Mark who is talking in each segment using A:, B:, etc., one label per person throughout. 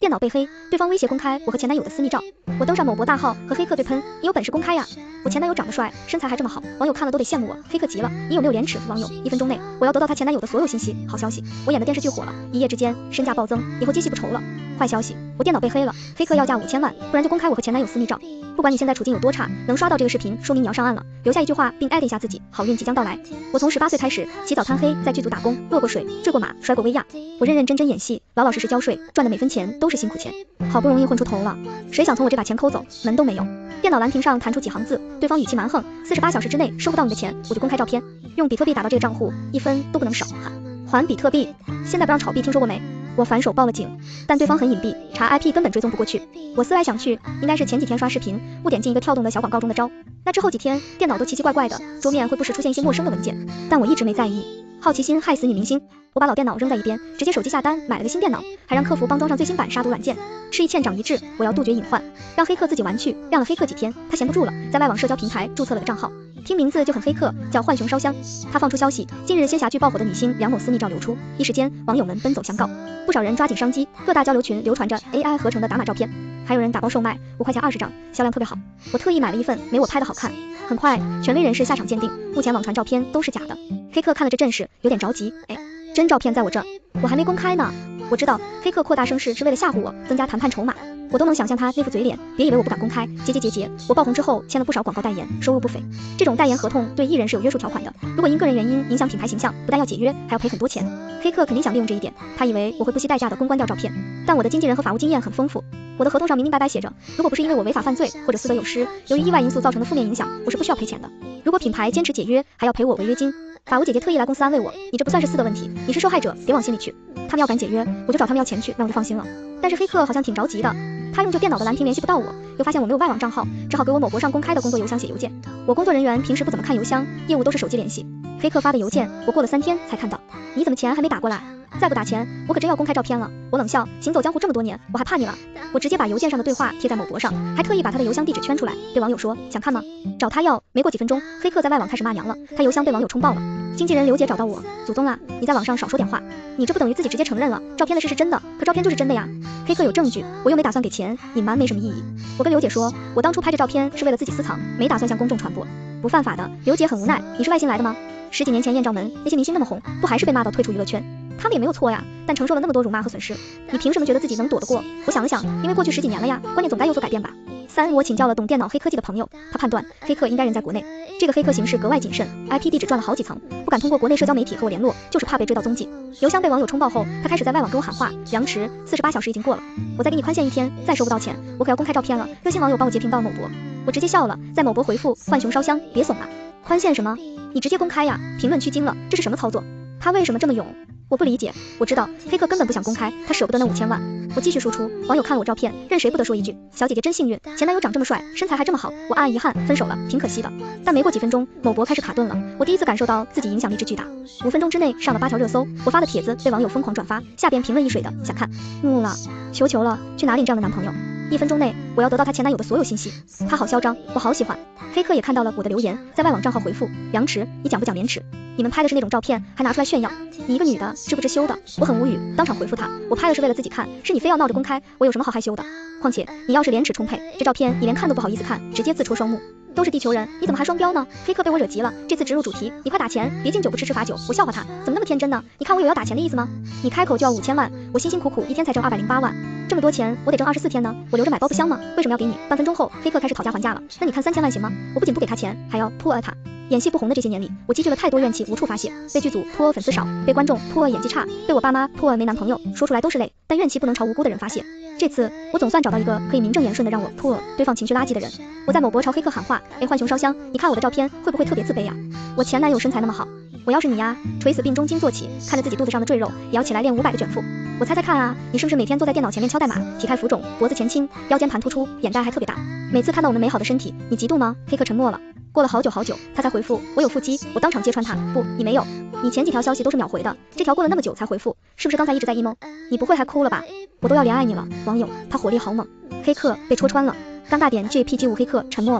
A: 电脑被黑，对方威胁公开我和前男友的私密照。我登上某博大号和黑客对喷，你有本事公开呀！我前男友长得帅，身材还这么好，网友看了都得羡慕我。黑客急了，你有没有廉耻？网友，1分钟内我要得到他前男友的所有信息。好消息，我演的电视剧火了，一夜之间身价暴增，以后接戏不愁了。坏消息，我电脑被黑了，黑客要价5000万，不然就公开我和前男友私密照。不管你现在处境有多差，能刷到这个视频，说明你要上岸了。留下一句话并艾特一下自己，好运即将到来。我从18岁开始起早贪黑，在剧组打工，落过水，坠过马，摔过威亚。我认认真真演戏，老老实实交税，赚的每分钱都是辛苦钱。好不容易混出头了，谁想从我这把钱抠走，门都没有。电脑蓝屏上弹出几行字，对方语气蛮横，48小时之内收不到你的钱，我就公开照片，用比特币打到这个账户，1分都不能少，还比特币。现在不让炒币，听说过没？我反手报了警，但对方很隐蔽，查 IP 根本追踪不过去。我思来想去，应该是前几天刷视频误点进一个跳动的小广告中的招。那之后几天电脑都奇奇怪怪的，桌面会不时出现一些陌生的文件，但我一直没在意。好奇心害死女明星，我把老电脑扔在一边，直接手机下单买了个新电脑，还让客服帮装上最新版杀毒软件。吃一堑长一智，我要杜绝隐患，让黑客自己玩去。晾了黑客几天，他闲不住了，在外网社交平台注册了个账号，听名字就很黑客，叫浣熊烧香。他放出消息，近日仙侠剧爆火的女星梁某私密照流出，一时间网友们奔走相告，不少人抓紧商机，各大交流群流传着 AI 合成的打码照片，还有人打包售卖，5块钱20张，销量特别好。我特意买了一份，没我拍的好看。很快，权威人士下场鉴定，目前网传照片都是假的。黑客看了这阵势，有点着急，真照片在我这儿，我还没公开呢。我知道黑客扩大声势是为了吓唬我，增加谈判筹码。我都能想象他那副嘴脸，别以为我不敢公开。结，我爆红之后签了不少广告代言，收入不菲。这种代言合同对艺人是有约束条款的，如果因个人原因影响品牌形象，不但要解约，还要赔很多钱。黑客肯定想利用这一点，他以为我会不惜代价的公关掉照片，但我的经纪人和法务经验很丰富。我的合同上明明白白写着，如果不是因为我违法犯罪或者私德有失，由于意外因素造成的负面影响，我是不需要赔钱的。如果品牌坚持解约，还要赔我违约金。法务姐姐特意来公司安慰我，你这不算是私德问题，你是受害者，别往心里去。他们要敢解约，我就找他们要钱去，那我就放心了。但是黑客好像挺着急的，他用旧电脑的蓝屏联系不到我，又发现我没有外网账号，只好给我某博上公开的工作邮箱写邮件。我工作人员平时不怎么看邮箱，业务都是手机联系。黑客发的邮件，我过了3天才看到。你怎么钱还没打过来？再不打钱，我可真要公开照片了。我冷笑，行走江湖这么多年，我还怕你了？我直接把邮件上的对话贴在某博上，还特意把他的邮箱地址圈出来，对网友说想看吗？找他要。没过几分钟，黑客在外网开始骂娘了，他邮箱被网友冲爆了。经纪人刘姐找到我，祖宗啊，你在网上少说点话，你这不等于自己直接承认了，照片的事是真的，可照片就是真的呀。黑客有证据，我又没打算给钱，隐瞒没什么意义。我跟刘姐说，我当初拍这照片是为了自己私藏，没打算向公众传播，不犯法的。刘姐很无奈，你是外星来的吗？10几年前艳照门那些明星那么红，不还是被骂到退出娱乐圈？他们也没有错呀，但承受了那么多辱骂和损失，你凭什么觉得自己能躲得过？我想了想，因为过去10几年了呀，观念总该有所改变吧。3，我请教了懂电脑黑科技的朋友，他判断黑客应该人在国内，这个黑客行事格外谨慎 ，IP 地址转了好几层，不敢通过国内社交媒体和我联络，就是怕被追到踪迹。邮箱被网友冲爆后，他开始在外网跟我喊话，梁池，48小时已经过了，我再给你宽限1天，再收不到钱，我可要公开照片了。热心网友帮我截屏到某博，我直接笑了，在某博回复浣熊烧香，别怂了，宽限什么？你直接公开呀！评论区惊了，这是什么操作？他为什么这么勇？我不理解，我知道黑客根本不想公开，他舍不得那5000万。我继续输出，网友看了我照片，任谁不得说一句，小姐姐真幸运，前男友长这么帅，身材还这么好。我暗暗遗憾，分手了，挺可惜的。但没过几分钟，某博开始卡顿了，我第一次感受到自己影响力之巨大。5分钟之内上了8条热搜，我发的帖子被网友疯狂转发，下边评论一水的，想看，怒了，求求了，去哪里这样的男朋友？1分钟内，我要得到她前男友的所有信息。他好嚣张，我好喜欢。黑客也看到了我的留言，在外网账号回复：杨池，你讲不讲廉耻？你们拍的是那种照片，还拿出来炫耀，你一个女的，知不知羞的？我很无语，当场回复他：我拍的是为了自己看，是你非要闹着公开，我有什么好害羞的？况且你要是廉耻充沛，这照片你连看都不好意思看，直接自戳双目。都是地球人，你怎么还双标呢？黑客被我惹急了，这次植入主题，你快打钱，别敬酒不吃吃罚酒。我笑话他，怎么那么天真呢？你看我有要打钱的意思吗？你开口就要5000万，我辛辛苦苦一天才挣208万，这么多钱我得挣24天呢，我留着买包不香吗？为什么要给你？半分钟后，黑客开始讨价还价了，那你看3000万行吗？我不仅不给他钱，还要破他。演戏不红的这些年里，我积聚了太多怨气无处发泄，被剧组破粉丝少，被观众破演技差，被我爸妈破没男朋友，说出来都是泪，但怨气不能朝无辜的人发泄。这次我总算找到一个可以名正言顺的让我破对方情绪垃圾的人。我在某博朝黑客喊话，浣熊烧香，你看我的照片会不会特别自卑呀？我前男友身材那么好，我要是你呀，垂死病中惊坐起，看着自己肚子上的赘肉，也要起来练500个卷腹。我猜猜看啊，你是不是每天坐在电脑前面敲代码，体态浮肿，脖子前倾，腰间盘突出，眼袋还特别大？每次看到我们美好的身体，你嫉妒吗？黑客沉默了，过了好久好久，他才回复我有腹肌。我当场揭穿他，不，你没有，你前几条消息都是秒回的，这条过了那么久才回复，是不是刚才一直在 emo？ 你不会还哭了吧？我都要怜爱你了，网友，他火力好猛。黑客被戳穿了，尴尬点 JPG5 黑客沉默了。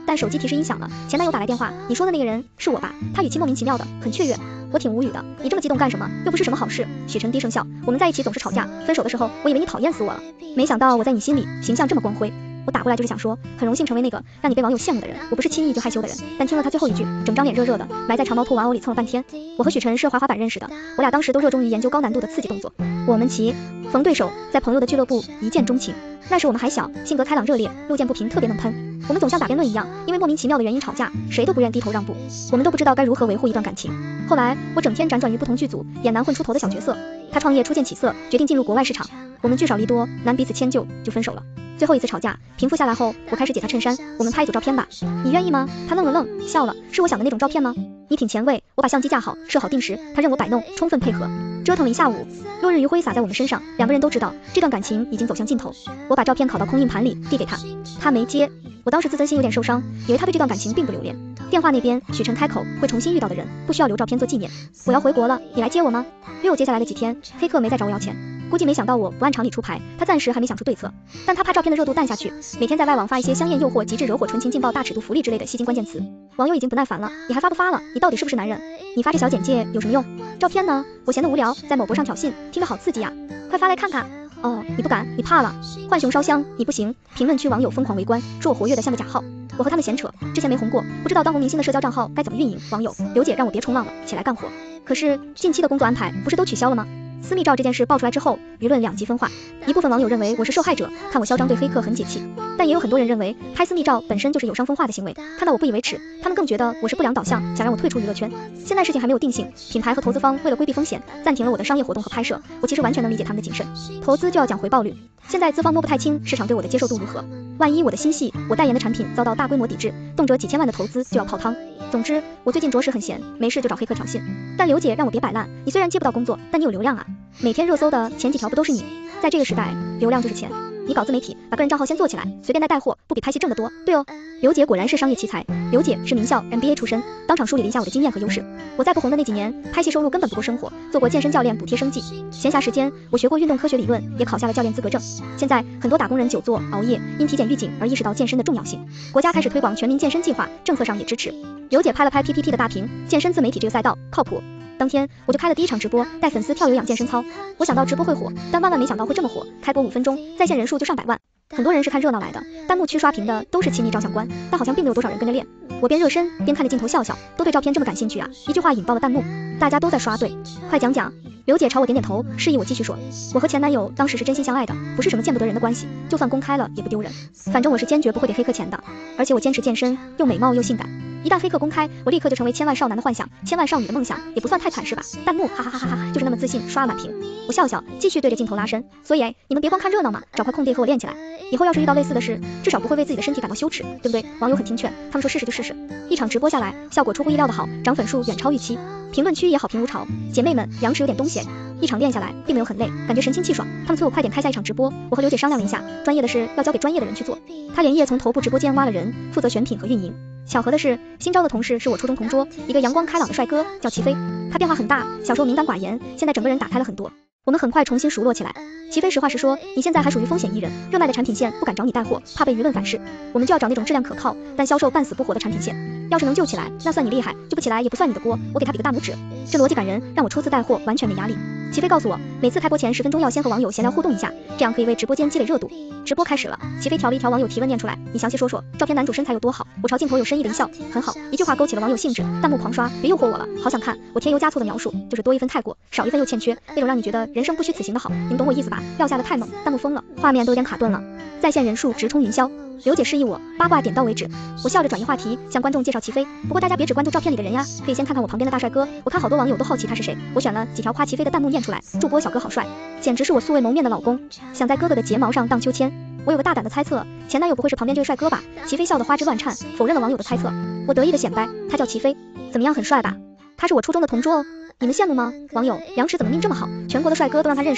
A: 但手机提示音响了，前男友打来电话，你说的那个人是我吧？他语气莫名其妙的，很雀跃。我挺无语的，你这么激动干什么？又不是什么好事。许晨低声笑，我们在一起总是吵架，分手的时候我以为你讨厌死我了，没想到我在你心里形象这么光辉。我打过来就是想说，很荣幸成为那个让你被网友羡慕的人。我不是轻易就害羞的人，但听了他最后一句，整张脸热热的，埋在长毛兔玩偶里蹭了半天。我和许晨是滑滑板认识的，我俩当时都热衷于研究高难度的刺激动作。我们棋逢对手，在朋友的俱乐部一见钟情。那时我们还小，性格开朗热烈，路见不平特别能喷。我们总像打辩论一样，因为莫名其妙的原因吵架，谁都不愿低头让步。我们都不知道该如何维护一段感情。后来我整天辗转于不同剧组，演男混出头的小角色。他创业出现起色，决定进入国外市场。我们聚少离多，难彼此迁就，就分手了。最后一次吵架平复下来后，我开始解他衬衫，我们拍一组照片吧，你愿意吗？他愣了愣，笑了，是我想的那种照片吗？你挺前卫。我把相机架好，设好定时，他任我摆弄，充分配合。折腾了一下午，落日余晖洒在我们身上，两个人都知道这段感情已经走向尽头。我把照片拷到空硬盘里，递给他，他没接。我当时自尊心有点受伤，以为他对这段感情并不留恋。电话那边，许晨开口，会重新遇到的人，不需要留照片做纪念。我要回国了，你来接我吗？约我接下来的几天，黑客没再找我要钱，估计没想到我不按常理出牌，他暂时还没想出对策。但他怕照片的热度淡下去，每天在外网发一些香艳诱惑、极致惹火、纯情劲爆、大尺度福利之类的吸睛关键词。网友已经不耐烦了，你还发不发了？你到底是不是男人？你发这小简介有什么用？照片呢？我闲得无聊，在某博上挑衅，听着好刺激呀！快发来看看。哦，你不敢，你怕了。浣熊烧香，你不行。评论区网友疯狂围观，说我活跃的像个假号。我和他们闲扯，之前没红过，不知道当红明星的社交账号该怎么运营。网友刘姐让我别冲浪了，起来干活。可是近期的工作安排不是都取消了吗？私密照这件事爆出来之后，舆论两极分化，一部分网友认为我是受害者，看我嚣张对黑客很解气，但也有很多人认为拍私密照本身就是有伤风化的行为，看到我不以为耻，他们更觉得我是不良导向，想让我退出娱乐圈。现在事情还没有定性，品牌和投资方为了规避风险，暂停了我的商业活动和拍摄，我其实完全能理解他们的谨慎，投资就要讲回报率，现在资方摸不太清市场对我的接受度如何，万一我的新戏，我代言的产品遭到大规模抵制，动辄几千万的投资就要泡汤。总之，我最近着实很闲，没事就找黑客挑衅。但刘姐让我别摆烂，你虽然接不到工作，但你有流量啊，每天热搜的前几条不都是你？在这个时代，流量就是钱。你搞自媒体，把个人账号先做起来，随便带货，不比拍戏挣得多？对哦，刘姐果然是商业奇才。刘姐是名校 MBA 出身，当场梳理了一下我的经验和优势。我在不红的那几年，拍戏收入根本不够生活，做过健身教练补贴生计。闲暇时间，我学过运动科学理论，也考下了教练资格证。现在很多打工人久坐熬夜，因体检预警而意识到健身的重要性。国家开始推广全民健身计划，政策上也支持。刘姐拍了拍 PPT 的大屏，健身自媒体这个赛道靠谱。当天我就开了第一场直播，带粉丝跳有氧健身操。我想到直播会火，但万万没想到会这么火。开播5分钟，在线人数就上百万。很多人是看热闹来的，弹幕区刷屏的都是亲密照相关，但好像并没有多少人跟着练。我边热身边看着镜头笑笑，都对照片这么感兴趣啊！一句话引爆了弹幕，大家都在刷对，快讲讲。刘姐朝我点点头，示意我继续说。我和前男友当时是真心相爱的，不是什么见不得人的关系，就算公开了也不丢人。反正我是坚决不会给黑客钱的，而且我坚持健身，又美貌又性感。一旦黑客公开，我立刻就成为千万少男的幻想，千万少女的梦想，也不算太惨是吧？弹幕哈哈哈哈哈，就是那么自信，刷了满屏。我笑笑，继续对着镜头拉伸。所以你们别光看热闹嘛，找块空地和我练起来。以后要是遇到类似的事，至少不会为自己的身体感到羞耻，对不对？网友很听劝，他们说试试就试试。一场直播下来，效果出乎意料的好，涨粉数远超预期，评论区也好评如潮。姐妹们，羊齿有点东西。一场练下来，并没有很累，感觉神清气爽。他们催我快点开下一场直播，我和刘姐商量了一下，专业的事要交给专业的人去做。她连夜从头部直播间挖了人，负责选品和运营。巧合的是，新招的同事是我初中同桌，一个阳光开朗的帅哥，叫齐飞。他变化很大，小时候敏感寡言，现在整个人打开了很多。我们很快重新熟络起来。齐飞实话实说，你现在还属于风险艺人，热卖的产品线不敢找你带货，怕被舆论反噬。我们就要找那种质量可靠，但销售半死不活的产品线。要是能救起来，那算你厉害；救不起来也不算你的锅。我给他比个大拇指，这逻辑感人，让我抽丝带货，完全没压力。齐飞告诉我，每次开播前10分钟要先和网友闲聊互动一下，这样可以为直播间积累热度。直播开始了，齐飞调了一条网友提问念出来，你详细说说，照片男主身材有多好？我朝镜头有深意的一笑，很好，一句话勾起了网友兴致，弹幕狂刷，别诱惑我了，好想看。我添油加醋的描述，就是多一分太过，少一分又欠缺，那种让你觉得人生不虚此行的好，你们懂我意思吧？撂下的太猛，弹幕疯了，画面都有点卡顿了，在线人数直冲云霄。刘姐示意我八卦点到为止，我笑着转移话题，向观众介绍齐飞。不过大家别只关注照片里的人呀，可以先看看我旁边的大帅哥。我看好多网友都好奇他是谁，我选了几条夸齐飞的弹幕念出来。助播小哥好帅，简直是我素未谋面的老公，想在哥哥的睫毛上荡秋千。我有个大胆的猜测，前男友不会是旁边这个帅哥吧？齐飞笑得花枝乱颤，否认了网友的猜测。我得意的显摆，他叫齐飞，怎么样，很帅吧？他是我初中的同桌哦，你们羡慕吗？网友，杨池怎么命这么好，全国的帅哥都让他认识了。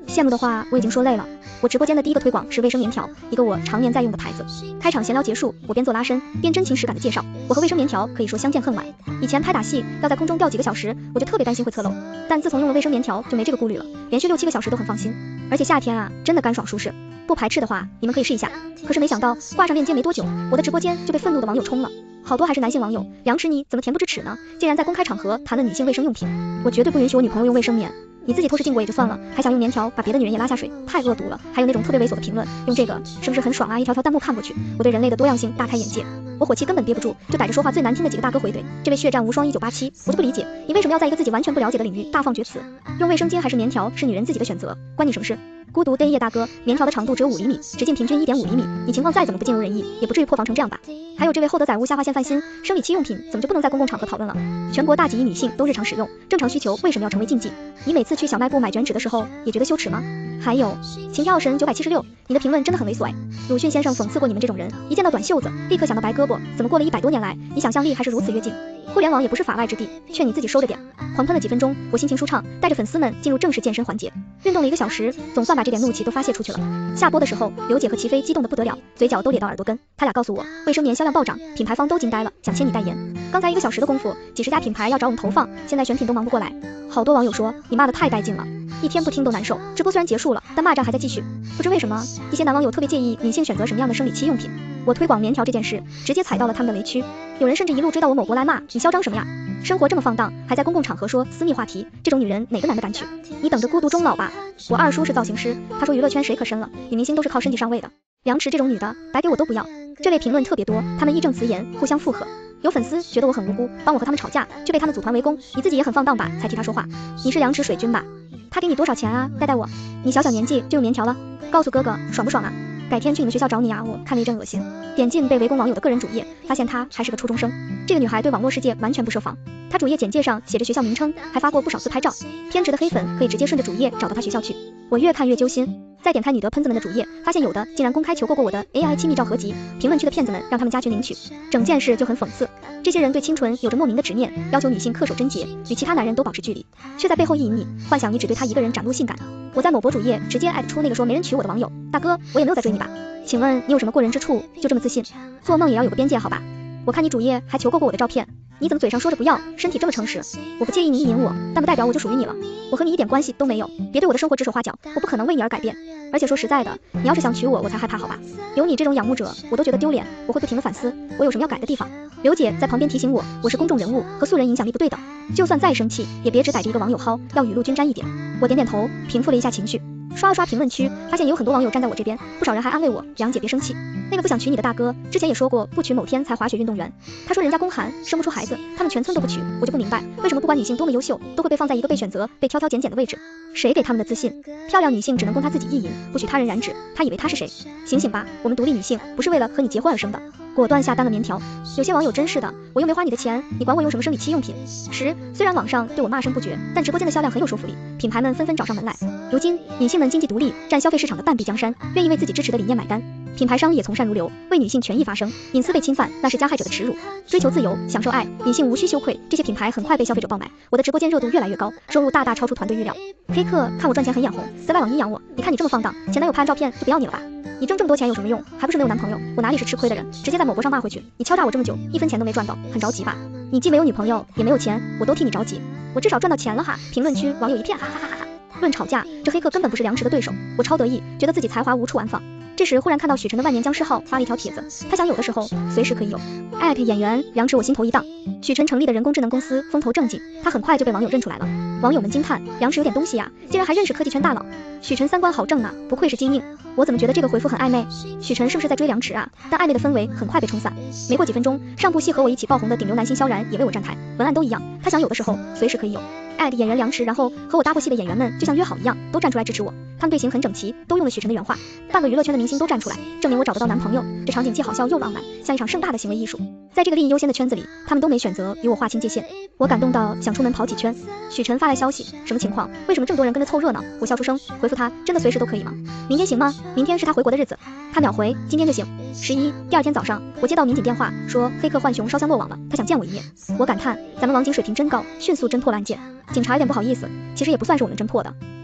A: 羡慕的话我已经说累了。我直播间的第一个推广是卫生棉条，一个我常年在用的牌子。开场闲聊结束，我边做拉伸边真情实感的介绍，我和卫生棉条可以说相见恨晚。以前拍打戏要在空中吊几个小时，我就特别担心会侧漏，但自从用了卫生棉条就没这个顾虑了，连续6、7个小时都很放心。而且夏天啊，真的干爽舒适，不排斥的话你们可以试一下。可是没想到挂上链接没多久，我的直播间就被愤怒的网友冲了。好多还是男性网友，梁池你怎么恬不知耻呢？竟然在公开场合谈论女性卫生用品，我绝对不允许我女朋友用卫生棉。你自己偷食禁果也就算了，还想用棉条把别的女人也拉下水，太恶毒了。还有那种特别猥琐的评论，用这个是不是很爽啊？一条条弹幕看过去，我对人类的多样性大开眼界。我火气根本憋不住，就逮着说话最难听的几个大哥回怼。这位血战无双1987，我就不理解，你为什么要在一个自己完全不了解的领域大放厥词？用卫生巾还是棉条是女人自己的选择，关你什么事？孤独灯夜大哥，棉条的长度只有5厘米，直径平均1.5厘米，你情况再怎么不尽如人意，也不至于破防成这样吧？还有这位厚德载物下划线范心，生理期用品怎么就不能在公共场合讨论了？全国大几亿女性都日常使用，正常需求为什么要成为禁忌？你每次去小卖部买卷纸的时候也觉得羞耻吗？还有情调神976，你的评论真的很猥琐哎。鲁迅先生讽刺过你们这种人，一见到短袖子立刻想到白胳膊，怎么过了100多年来，你想象力还是如此跃进？互联网也不是法外之地，劝你自己收着点。狂喷了几分钟，我心情舒畅，带着粉丝们进入正式健身环节。运动了1个小时，总算把这点怒气都发泄出去了。下播的时候，刘姐和齐飞激动得不得了，嘴角都咧到耳朵根。他俩告诉我，卫生棉销量暴涨，品牌方都惊呆了，想签你代言。刚才1个小时的功夫，几十家品牌要找我们投放，现在选品都忙不过来。好多网友说你骂得太带劲了，一天不听都难受。直播虽然结束了，但骂战还在继续。不知为什么，一些男网友特别介意女性选择什么样的生理期用品。我推广棉条这件事，直接踩到了他们的雷区。有人甚至一路追到我某博来骂你嚣张什么呀？生活这么放荡，还在公共场合说私密话题，这种女人哪个男的敢娶？你等着孤独终老吧。我二叔是造型师，他说娱乐圈谁可深了，女明星都是靠身体上位的。梁池这种女的，白给我都不要。这类评论特别多，他们义正辞严，互相附和。有粉丝觉得我很无辜，帮我和他们吵架，却被他们组团围攻。你自己也很放荡吧，才替他说话。你是梁池水军吧？他给你多少钱啊？带我。你小小年纪就用棉条了，告诉哥哥爽不爽啊？改天去你们学校找你啊！我看了一阵恶心。点进被围攻网友的个人主页，发现她还是个初中生。这个女孩对网络世界完全不设防，她主页简介上写着学校名称，还发过不少自拍照。偏执的黑粉可以直接顺着主页找到她学校去。我越看越揪心。再点开女的喷子们的主页，发现有的竟然公开求购过我的 AI 亲密照合集，评论区的骗子们让他们加群领取，整件事就很讽刺。这些人对清纯有着莫名的执念，要求女性恪守贞洁，与其他男人都保持距离，却在背后意淫你，幻想你只对他一个人展露性感。我在某博主页直接艾特出那个说没人娶我的网友，大哥，我也没有在追你吧？请问你有什么过人之处，就这么自信？做梦也要有个边界好吧？我看你主页还求购过我的照片，你怎么嘴上说着不要，身体这么诚实？我不介意你意淫我，但不代表我就属于你了。我和你一点关系都没有，别对我的生活指手画脚，我不可能为你而改变。而且说实在的，你要是想娶我，我才害怕好吧？有你这种仰慕者，我都觉得丢脸，我会不停的反思，我有什么要改的地方。刘姐在旁边提醒我，我是公众人物，和素人影响力不对等，就算再生气，也别只逮着一个网友薅，要雨露均沾一点。我点点头，平复了一下情绪。刷了刷评论区，发现有很多网友站在我这边，不少人还安慰我，梁姐别生气。那个不想娶你的大哥，之前也说过不娶某天才滑雪运动员，他说人家宫寒生不出孩子，他们全村都不娶，我就不明白为什么不管女性多么优秀，都会被放在一个被选择、被挑挑拣拣的位置，谁给他们的自信？漂亮女性只能供她自己意淫，不许他人染指，她以为她是谁？醒醒吧，我们独立女性不是为了和你结婚而生的。果断下单了棉条。有些网友真是的，我又没花你的钱，你管我用什么生理期用品？虽然网上对我骂声不绝，但直播间的销量很有说服力，品牌们纷纷找上门来。如今女性们经济独立，占消费市场的半壁江山，愿意为自己支持的理念买单，品牌商也从善如流，为女性权益发声。隐私被侵犯，那是加害者的耻辱。追求自由，享受爱，女性无需羞愧，这些品牌很快被消费者爆买，我的直播间热度越来越高，收入大大超出团队预料。黑客看我赚钱很眼红，在外网阴阳我，你看你这么放荡，前男友拍完照片就不要你了吧？你挣这么多钱有什么用？还不是没有男朋友，我哪里是吃亏的人？直接在某博上骂回去，你敲诈我这么久，1分钱都没赚到，很着急吧？你既没有女朋友，也没有钱，我都替你着急，我至少赚到钱了哈。评论区网友一片哈哈哈哈哈。论吵架，这黑客根本不是梁池的对手，我超得意，觉得自己才华无处安放。这时忽然看到许晨的万年僵尸号发了一条帖子，他想有的时候随时可以有。艾特演员梁池，我心头一荡。许晨成立的人工智能公司风头正劲，他很快就被网友认出来了。网友们惊叹，梁池有点东西呀，竟然还认识科技圈大佬。许晨三观好正呢，不愧是精英。我怎么觉得这个回复很暧昧？许晨是不是在追梁池啊？但暧昧的氛围很快被冲散。没过几分钟，上部戏和我一起爆红的顶流男星萧然也为我站台，文案都一样，他想有的时候随时可以有。艾特演员梁池，然后和我搭过戏的演员们就像约好一样，都站出来支持我。他们队形很整齐，都用了许晨的原话。半个娱乐圈的明星都站出来，证明我找得到男朋友。这场景既好笑又浪漫，像一场盛大的行为艺术。在这个利益优先的圈子里，他们都没选择与我划清界限。我感动到想出门跑几圈。许晨发来消息，什么情况？为什么这么多人跟着凑热闹？我笑出声，回复他，真的随时都可以吗？明天行吗？明天是他回国的日子。他秒回，今天就行。第二天早上，我接到民警电话，说黑客浣熊烧香落网了，他想见我一面。我感叹，咱们网警水平真高，迅速侦破了案件。警察有点不好意思，其实也不算是我们侦破的。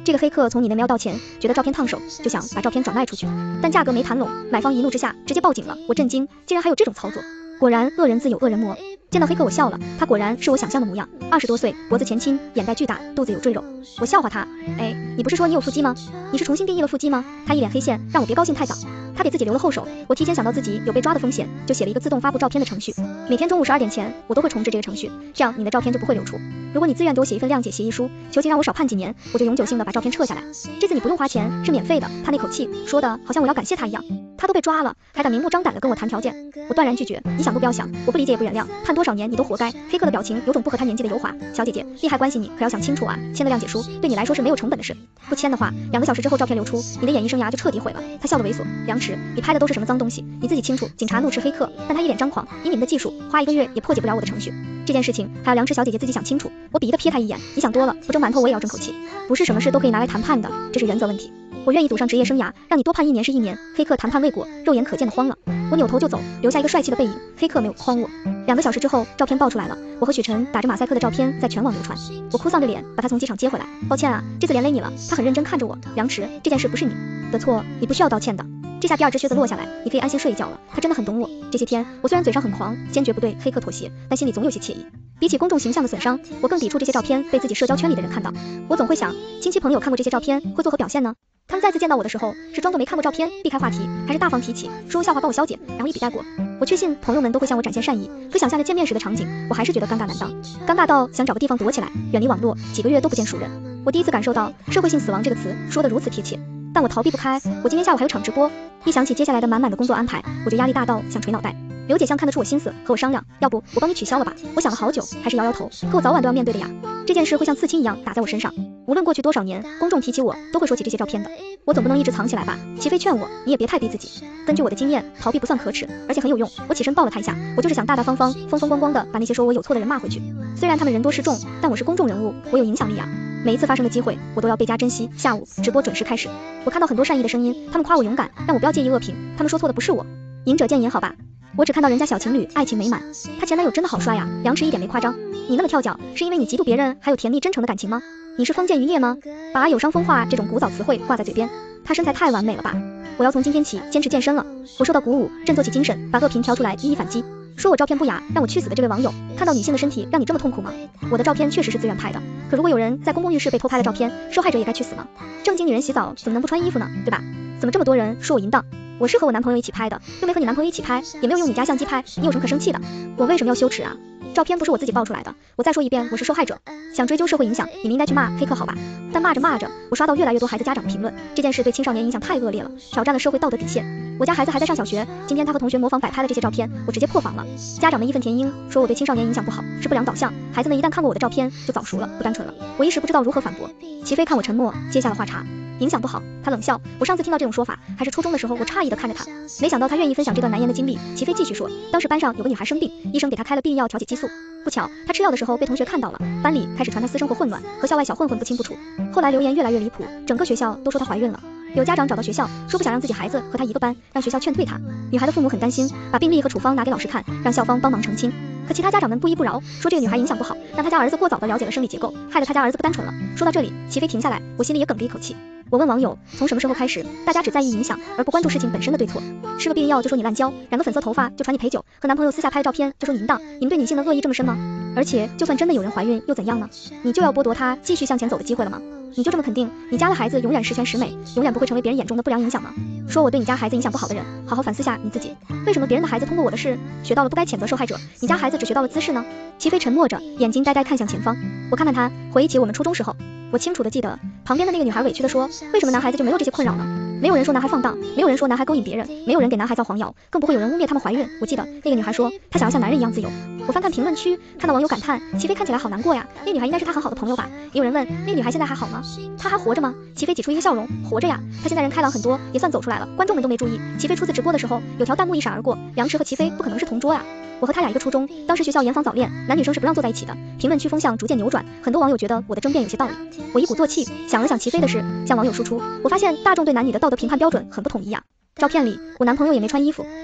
A: 这个黑客从你那瞄到钱，觉得照片烫手，就想把照片转卖出去，但价格没谈拢，买方一怒之下直接报警了。我震惊，竟然还有这种操作。果然恶人自有恶人磨。见到黑客我笑了，他果然是我想象的模样，20多岁，脖子前倾，眼袋巨大，肚子有赘肉。我笑话他，哎，你不是说你有腹肌吗？你是重新定义了腹肌吗？他一脸黑线，让我别高兴太早。他给自己留了后手，我提前想到自己有被抓的风险，就写了一个自动发布照片的程序。每天中午12点前，我都会重置这个程序，这样你的照片就不会流出。如果你自愿给我写一份谅解协议书，求其让我少判几年，我就永久性的把照片撤下来。这次你不用花钱，是免费的。他那口气说的好像我要感谢他一样。他都被抓了，还敢明目张胆的跟我谈条件，我断然拒绝。你想都不要想，我不理解也不原谅，判多少年你都活该。黑客的表情有种不合他年纪的油滑。小姐姐，利害关系你可要想清楚啊，签个谅解书对你来说是没有成本的事，不签的话，2个小时之后照片流出，你的演艺生涯就彻底毁了。他笑得猥琐，梁池，你拍的都是什么脏东西？你自己清楚。警察怒斥黑客，但他一脸张狂，以你们的技术，花1个月也破解不了我的程序。这件事情还要梁池小姐姐自己想清楚。我鄙夷的瞥他一眼，你想多了，不蒸馒头我也要争口气。不是什么事都可以拿来谈判的，这是原则问题。我愿意赌上职业生涯，让你多判1年是1年。黑客谈判未果，肉眼可见的慌了。我扭头就走，留下一个帅气的背影。黑客没有诓我。2个小时之后，照片爆出来了，我和许晨打着马赛克的照片在全网流传。我哭丧着脸把他从机场接回来。抱歉啊，这次连累你了。他很认真看着我，梁池，这件事不是你的错，你不需要道歉的。这下第2只靴子落下来，你可以安心睡一觉了。他真的很懂我。这些天，我虽然嘴上很狂，坚决不对黑客妥协，但心里总有些惬意。比起公众形象的损伤，我更抵触这些照片被自己社交圈里的人看到。我总会想，亲戚朋友看过这些照片会作何表现呢？他们再次见到我的时候，是装作没看过照片，避开话题，还是大方提起，说笑话帮我消解，然后一笔带过？我确信朋友们都会向我展现善意，可想象着见面时的场景，我还是觉得尴尬难当，尴尬到想找个地方躲起来，远离网络，几个月都不见熟人。我第一次感受到社会性死亡这个词说得如此贴切，但我逃避不开。我今天下午还有场直播，一想起接下来的满满的工作安排，我就压力大到想捶脑袋。刘姐香看得出我心思，和我商量，要不我帮你取消了吧？我想了好久，还是摇摇头，可我早晚都要面对的呀。这件事会像刺青一样打在我身上，无论过去多少年，公众提起我都会说起这些照片的，我总不能一直藏起来吧？齐飞劝我，你也别太逼自己。根据我的经验，逃避不算可耻，而且很有用。我起身抱了他一下，我就是想大大方方、风风光光的把那些说我有错的人骂回去。虽然他们人多势众，但我是公众人物，我有影响力呀。每一次发生的机会，我都要倍加珍惜。下午直播准时开始，我看到很多善意的声音，他们夸我勇敢，让我不要介意恶评，他们说错的不是我。仁者见仁，好吧。我只看到人家小情侣爱情美满，她前男友真的好帅呀，梁池一点没夸张。你那么跳脚，是因为你嫉妒别人还有甜蜜真诚的感情吗？你是封建余孽吗？把有伤风化这种古早词汇挂在嘴边，他身材太完美了吧！我要从今天起坚持健身了。我受到鼓舞，振作起精神，把恶评挑出来一一反击。说我照片不雅，让我去死的这位网友，看到女性的身体让你这么痛苦吗？我的照片确实是自愿拍的，可如果有人在公共浴室被偷拍了照片，受害者也该去死吗？正经女人洗澡怎么能不穿衣服呢？对吧？怎么这么多人说我淫荡？我是和我男朋友一起拍的，又没和你男朋友一起拍，也没有用你家相机拍，你有什么可生气的？我为什么要羞耻啊？照片不是我自己爆出来的，我再说一遍，我是受害者。想追究社会影响，你们应该去骂黑客好吧？但骂着骂着，我刷到越来越多孩子家长的评论，这件事对青少年影响太恶劣了，挑战了社会道德底线。我家孩子还在上小学，今天他和同学模仿摆拍了这些照片，我直接破防了。家长们义愤填膺，说我对青少年影响不好，是不良导向。孩子们一旦看过我的照片，就早熟了，不单纯了。我一时不知道如何反驳。齐飞看我沉默，接下了话茬。影响不好，他冷笑。我上次听到这种说法还是初中的时候，我诧异的看着他，没想到他愿意分享这段难言的经历。齐飞继续说，当时班上有个女孩生病，医生给她开了避孕药调节激素，不巧她吃药的时候被同学看到了，班里开始传她私生活混乱，和校外小混混不清不楚。后来流言越来越离谱，整个学校都说她怀孕了。有家长找到学校，说不想让自己孩子和她一个班，让学校劝退她。女孩的父母很担心，把病历和处方拿给老师看，让校方帮忙澄清。可其他家长们不依不饶，说这个女孩影响不好，让他家儿子过早的了解了生理结构，害得他家儿子不单纯了。说到这里，齐飞停下来，我心里也哽着一口气。我问网友，从什么时候开始，大家只在意影响，而不关注事情本身的对错？吃个避孕药就说你滥交，染个粉色头发就传你陪酒，和男朋友私下拍的照片就说你淫荡，你们对女性的恶意这么深吗？而且就算真的有人怀孕又怎样呢？你就要剥夺她继续向前走的机会了吗？你就这么肯定你家的孩子永远十全十美，永远不会成为别人眼中的不良影响吗？说我对你家孩子影响不好的人，好好反思下你自己，为什么别人的孩子通过我的事学到了不该谴责受害者，你家孩子只学到了姿势呢？齐飞沉默着，眼睛呆呆看向前方。我看看他，回忆起我们初中时候，我清楚的记得旁边的那个女孩委屈的说，为什么男孩子就没有这些困扰呢？没有人说男孩放荡，没有人说男孩勾引别人，没有人给男孩造黄谣，更不会有人污蔑他们怀孕。我记得那个女孩说，她想要像男人一样自由。我翻看评论区，看到网友感叹，齐飞看起来好难过呀，那女孩应该是他很好的朋友吧？也有人问，那女孩现在还好吗？她还活着吗？齐飞挤出一个笑容，活着呀，她现在人开朗很多，也算走出来了，观众们都没注意。齐飞初次直播的时候，有条弹幕一闪而过，梁池和齐飞不可能是同桌呀。我和他俩一个初中，当时学校严防早恋，男女生是不让坐在一起的。评论区风向逐渐扭转，很多网友觉得我的争辩有些道理。我一鼓作气，想了想齐飞的事，向网友输出。我发现大众对男女的道德评判标准很不统一呀。照片里我男朋友也没穿衣服，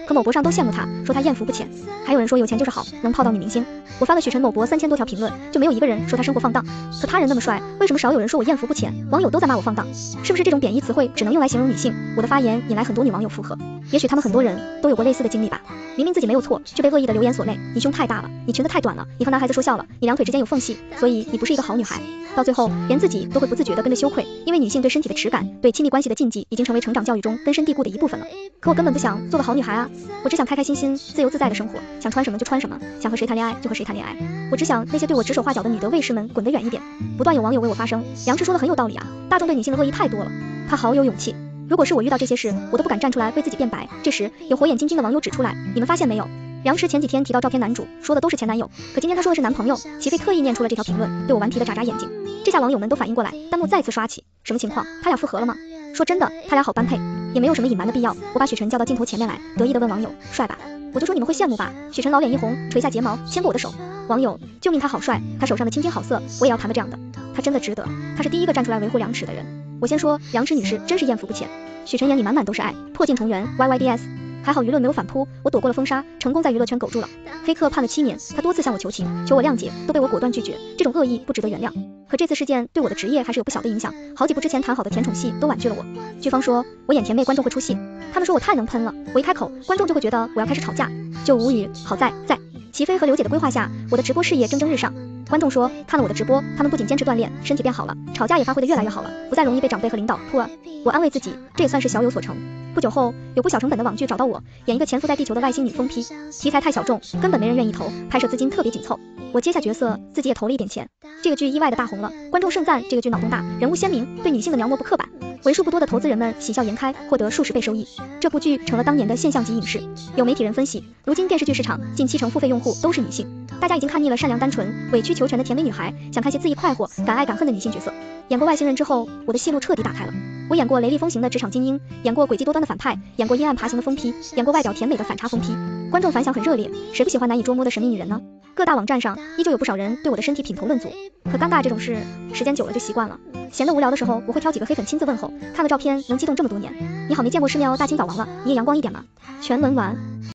A: 可某博上都羡慕她，说她艳福不浅，还有人说有钱就是好，能泡到女明星。我翻了许晨某博3000多条评论，就没有一个人说他生活放荡。可他人那么帅，为什么少有人说我艳福不浅？网友都在骂我放荡，是不是这种贬义词汇只能用来形容女性？我的发言引来很多女网友附和，也许他们很多人都有过类似的经历吧。明明自己没有错，却被恶意的留言所累。你胸太大了，你裙子太短了，你和男孩子说笑了，你两腿之间有缝隙，所以你不是一个好女孩。到最后，连自己都会不自觉地跟着羞愧，因为女性对身体的耻感，对亲密关系的禁忌，已经成为成长教育中根深蒂固的一部分了。可我根本不想做个好女孩啊，我只想开开心心、自由自在的生活，想穿什么就穿什么，想和谁谈恋爱就和谁谈恋爱。我只想那些对我指手画脚的女德卫士们滚得远一点。不断有网友为我发声，杨志说的很有道理啊，大众对女性的恶意太多了。他好有勇气。如果是我遇到这些事，我都不敢站出来为自己辩白。这时，有火眼金睛的网友指出来，你们发现没有？杨池前几天提到照片男主，说的都是前男友，可今天他说的是男朋友。齐飞特意念出了这条评论，对我顽皮的眨眨眼睛。这下网友们都反应过来，弹幕再次刷起，什么情况？他俩复合了吗？说真的，他俩好般配，也没有什么隐瞒的必要。我把许晨叫到镜头前面来，得意的问网友，帅吧？我就说你们会羡慕吧。许晨老脸一红，垂下睫毛，牵过我的手。网友，救命，他好帅，他手上的青筋好色，我也要谈个这样的。他真的值得，他是第一个站出来维护梁池的人。我先说，梁池女士真是艳福不浅。许晨眼里满满都是爱，破镜重圆 ，YYDS。还好舆论没有反扑，我躲过了封杀，成功在娱乐圈苟住了。黑客判了7年，他多次向我求情，求我谅解，都被我果断拒绝。这种恶意不值得原谅。可这次事件对我的职业还是有不小的影响，好几部之前谈好的甜宠戏都婉拒了我。剧方说我演甜妹，观众会出戏。他们说我太能喷了，我一开口，观众就会觉得我要开始吵架，就无语。好在齐飞和刘姐的规划下，我的直播事业蒸蒸日上。观众说看了我的直播，他们不仅坚持锻炼，身体变好了，吵架也发挥得越来越好了，不再容易被长辈和领导扑了。我安慰自己，这也算是小有所成。不久后，有部小成本的网剧找到我，演一个潜伏在地球的外星女疯批，题材太小众，根本没人愿意投，拍摄资金特别紧凑。我接下角色，自己也投了一点钱，这个剧意外的大红了，观众盛赞这个剧脑洞大，人物鲜明，对女性的描摹不刻板。为数不多的投资人们喜笑颜开，获得数十倍收益。这部剧成了当年的现象级影视。有媒体人分析，如今电视剧市场近70%付费用户都是女性，大家已经看腻了善良单纯、委曲求全的甜美女孩，想看些恣意快活、敢爱敢恨的女性角色。演过外星人之后，我的戏路彻底打开了。我演过雷厉风行的职场精英，演过诡计多端的反派，演过阴暗爬行的疯批，演过外表甜美的反差疯批。观众反响很热烈，谁不喜欢难以捉摸的神秘女人呢？各大网站上依旧有不少人对我的身体品头论足。可尴尬这种事，时间久了就习惯了。闲得无聊的时候，我会挑几个黑粉亲自问候，看个照片能激动这么多年。你好，没见过世面哦，大清早忙了，你也阳光一点嘛。全文完。